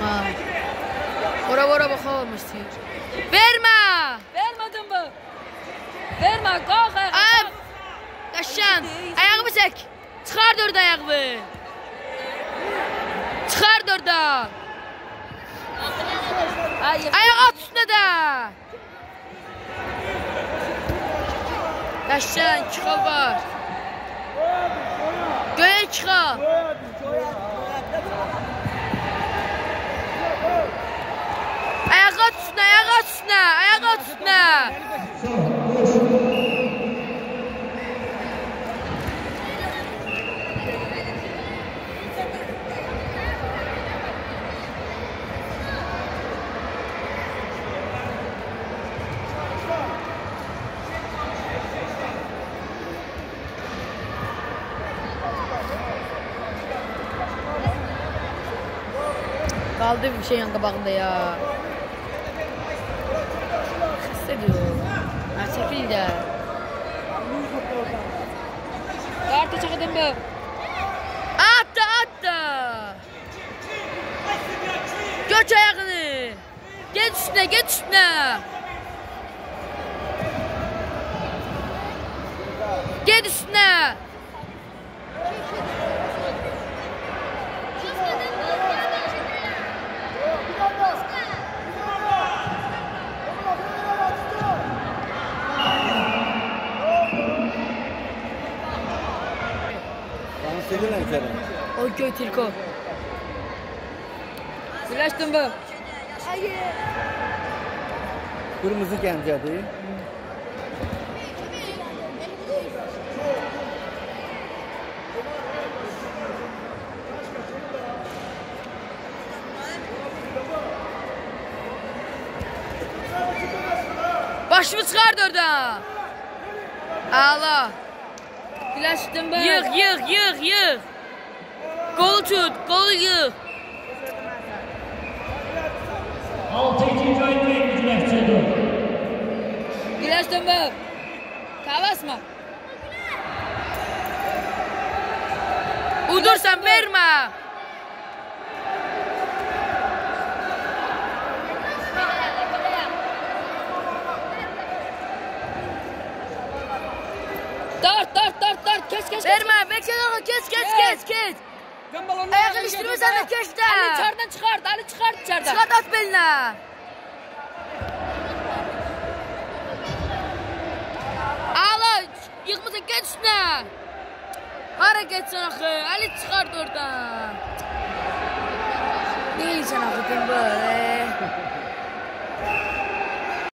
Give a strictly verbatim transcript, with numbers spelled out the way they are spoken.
Ha. Ora ora bakalım istiyor. Verme. Vermedin bu. Verme kalk ayağa. Ab. Kaşan. Ayağımı çek. Çıkar dört ayağımı. Çıkar dörtten. Ayak at üstüne de. Kaşan iki kol var. Göğe iki kol. Ayak at üstüne, ayak at üstüne, ayak at üstüne. Kaldı bir şey yan kabağında ya. Hissediyor. Ha çekil de. Kartı çıkadın bu. Attı attı. Göç ayağını. Geç üstüne geç üstüne. Geç üstüne. O götürko. Birleştin bu. Hayır. Kırmızı gencadı. Başımı çıkardı orada. Allah. Birleştin bu. Yık yık yık yık. Kolu tut, kolu yık. altıncı oyundayım Güleşçe'de. Birleştin bu. Kavasma. Udursan verme. Dört dört dört dört kes kes. Verme, bekle onu kes kes kes kes. Ayakını iştirme sen de kes de. Ali içeriden çıkart, Ali çıkart içeriden. Çıkart at beline. Ağla, yıkmasın geç üstüne. Hareket sen akı, Ali çıkart oradan. Değil sen akı böyle.